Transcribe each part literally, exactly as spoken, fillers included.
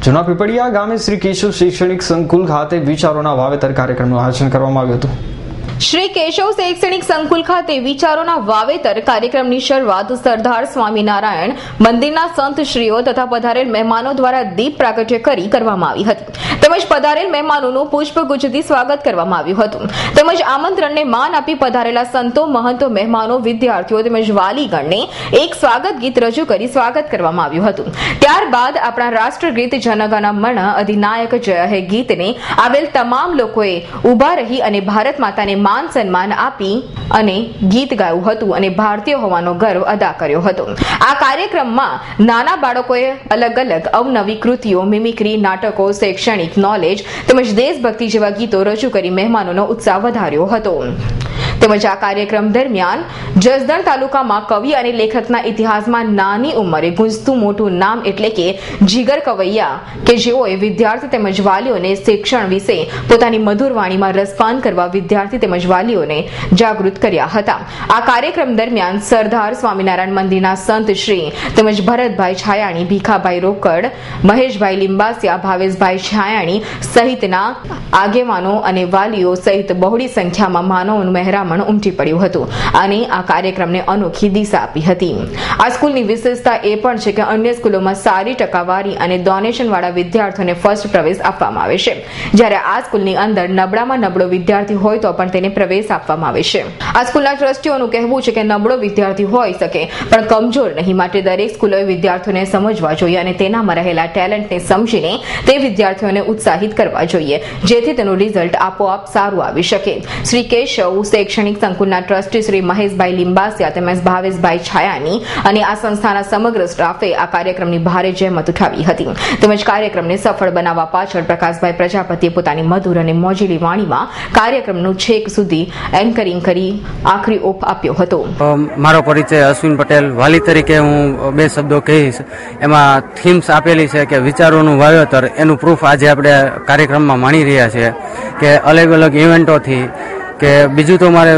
જૂના પીપળિયા ગામે શ્રી કેશવ શૈક્ષણિક સંકુલ ખાતે વિચારોના વાવેતર કાર્યક્રમનું આયોજન કરવામાં આવ્યું હતું। શ્રી કેશવ શૈક્ષણિક સંકુલ ખાતે વિચારોના વાવેતર કાર્યક્રમની શરૂઆત સરદાર સ્વામિનારાયણ મંદિરના સંતશ્રીઓ તથા પધારેલ મહેમાનો દ્વારા દીપ પ્રાગટ્ય કરી કરવામાં આવી હતી તેમજ પધારેલ મહેમાનોનું પુષ્પગુચ્છથી સ્વાગત કરવામાં આવ્યું હતું તેમજ આમંત્રણને માન આપી પધારેલા સંતો મહંતો મહેમાનો વિદ્યાર્થીઓ તેમજ વાલીગણને એક સ્વાગત ગીત રજૂ કરી સ્વાગત કરવામાં આવ્યું હતું। ત્યારબાદ આપણા રાષ્ટ્રગીત જનગણ મન અધિનાયક જય હે ગીતને આવેલ તમામ લોકોએ ઉભા રહી અને ભારત માતાને માન સન્માન આપી અને ગીત ગાયું હતું અને ભારતીય હોવાનો ગર્વ અદા કર્યો હતો। આ કાર્યક્રમમાં નાના બાળકોએ અલગ અલગ અવનવી કૃતિઓ મિમિક્રી નાટકો શૈક્ષણિક નોલેજ તેમજ દેશભક્તિ જેવા ગીતો રજૂ કરી મહેમાનોનો ઉત્સાહ વધાર્યો હતો। તેમજ આ કાર્યક્રમ દરમિયાન જસદણ તાલુકામાં કવિ અને લેખકના ઇતિહાસમાં નાની ઉંમરે ગુંજતું મોટું નામ એટલે કે જીગર કવૈયા કે જેઓએ વિદ્યાર્થી તેમજ વાલીઓને શિક્ષણ વિશે પોતાની મધુર વાણીમાં રસપાન કરવા વિદ્યાર્થી તેમજ વાલીઓને જાગૃત કર્યા હતા। આ કાર્યક્રમ દરમિયાન સરદાર સ્વામિનારાયણ મંદિરના સંત શ્રી તેમજ ભરતભાઈ છાયાણી ભીખાભાઈ રોકડ મહેશભાઈ લિંબાસિયા ભાવેશભાઈ છાયાણી સહિતના આગેવાનો અને વાલીઓ સહિત બહોળી સંખ્યામાં માનવનું મહેરામણ ઉમટી પડ્યું હતું અને આ કાર્યક્રમને અનોખી દિશા આપી હતી। આ સ્કૂલની વિશેષતા એ પણ છે કે અન્ય સ્કૂલોમાં સારી ટકાવારી અને ડોનેશન વાળા વિદ્યાર્થીઓને ફર્સ્ટ પ્રવેશ આપવામાં આવે છે જ્યારે આ સ્કૂલની અંદર નબળામાં નબળો વિદ્યાર્થી હોય તો પણ તેને પ્રવેશ આપવામાં આવે છે। આ સ્કૂલના ટ્રસ્ટીઓનું કહેવું છે કે નબળો વિદ્યાર્થી હોઈ શકે પણ કમજોર નહીં માટે દરેક સ્કૂલોએ વિદ્યાર્થીઓને સમજવા જોઈએ અને તેનામાં રહેલા ટેલેન્ટને સમજીને તે વિદ્યાર્થીઓને ઉત્સાહિત કરવા જોઈએ જેથી તેનું રિઝલ્ટ આપોઆપ સારું આવી શકે। શ્રી કેશવ શૈક્ષણિક સંકુલના ટ્રસ્ટી શ્રી મહેશભાઈ લિંબાસિયા તેમજ ભાવેશભાઈ છાયાની અને આ સંસ્થાના સમગ્ર સ્ટાફે આ કાર્યક્રમની ભારે જહેમત ઉઠાવી હતી તેમજ કાર્યક્રમને સફળ બનાવવા પાછળ પ્રકાશભાઈ પ્રજાપતિએ પોતાની મધુર અને મોજીલી વાણીમાં કાર્યક્રમનું છેક સુધી એન્કરિંગ કરી આખરી ઓપ આપ્યો હતો। મારો પરિચય અશ્વિન પટેલ વાલી તરીકે હું બે શબ્દો કહીશ। એમાં થીમ્સ આપેલી છે કે વિચારોનું વાવેતર એનું પ્રૂફ આજે આપણે કાર્યક્રમમાં માણી રહ્યા છીએ કે અલગ અલગ ઇવેન્ટોથી કે બીજું તો મારે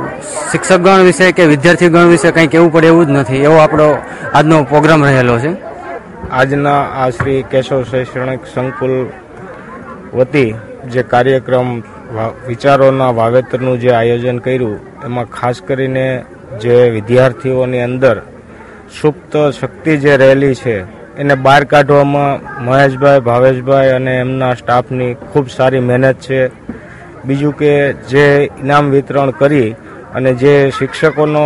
શિક્ષકગણ વિશે કે વિદ્યાર્થીગણ વિશે કંઈ કહેવું પડે એવું જ નથી એવો આપણો આજનો પ્રોગ્રામ રહેલો છે। આજના આ શ્રી કેશવ શૈક્ષણિક સંકુલ વતી જે કાર્યક્રમ વિચારોના વાવેતરનું જે આયોજન કર્યું એમાં ખાસ કરીને જે વિદ્યાર્થીઓની અંદર સુપ્ત શક્તિ જે રહેલી છે એને બહાર કાઢવામાં મહેશભાઈ ભાવેશભાઈ અને એમના સ્ટાફની ખૂબ સારી મહેનત છે। બીજું કે જે ઇનામ વિતરણ કરી અને જે શિક્ષકોનો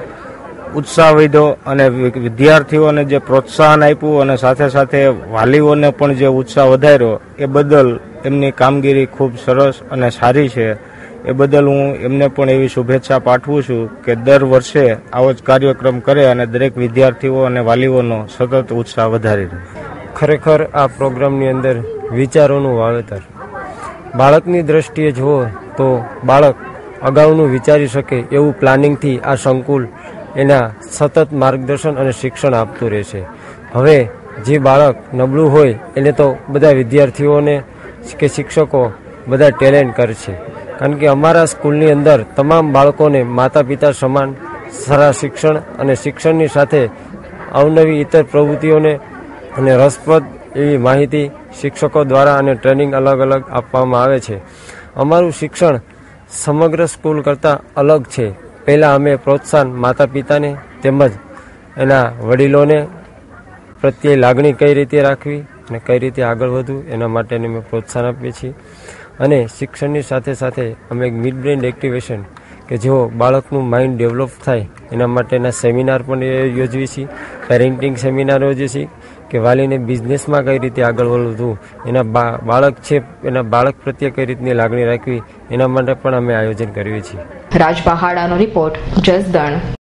ઉત્સાહ વધ્યો અને વિદ્યાર્થીઓને જે પ્રોત્સાહન આપ્યું અને સાથે સાથે વાલીઓને પણ જે ઉત્સાહ વધાર્યો એ બદલ એમની કામગીરી ખૂબ સરસ અને સારી છે। એ બદલ હું એમને પણ એવી શુભેચ્છા પાઠવું છું કે દર વર્ષે આવો જ કાર્યક્રમ કરે અને દરેક વિદ્યાર્થીઓ અને વાલીઓનો સતત ઉત્સાહ વધારી રહે। ખરેખર આ પ્રોગ્રામની અંદર વિચારોનું વાવેતર બાળકની દ્રષ્ટિએ જુઓ તો બાળક અગાઉનું વિચારી શકે એવું પ્લાનિંગથી આ સંકુલ એના સતત માર્ગદર્શન અને શિક્ષણ આપતું રહેશે। હવે જે બાળક નબળું હોય એને તો બધા વિદ્યાર્થીઓને કે શિક્ષકો બધા ટેલેન્ટ કરશે કારણ કે અમારા સ્કૂલની અંદર તમામ બાળકોને માતા પિતા સમાન સારા શિક્ષણ અને શિક્ષણની સાથે અવનવી ઇતર પ્રવૃત્તિઓને અને રસપ્રદ એવી માહિતી શિક્ષકો દ્વારા અને ટ્રેનિંગ અલગ અલગ આપવામાં આવે છે। અમારું શિક્ષણ સમગ્ર સ્કૂલ કરતાં અલગ છે। પહેલાં અમે પ્રોત્સાહન માતા પિતાને તેમજ એના વડીલોને પ્રત્યે લાગણી કઈ રીતે રાખવી અને કઈ રીતે આગળ વધવું એના માટેને અમે પ્રોત્સાહન આપીએ છીએ અને શિક્ષણની સાથે સાથે અમે એક મિડ બ્રેઇન એક્ટિવેશન કે જેઓ બાળકનું માઇન્ડ ડેવલપ થાય એના માટેના સેમિનાર પણ યોજવીએ છીએ। પેરેન્ટિંગ સેમિનાર યોજીએ છીએ કે વાલીને બિઝનેસમાં કઈ રીતે આગળ વધવું એના બાળક છે એના બાળક પ્રત્યે કઈ રીતની લાગણી રાખવી એના માટે પણ અમે આયોજન કરીએ છીએ। રાજ પહાડાનો રિપોર્ટ જસદણ।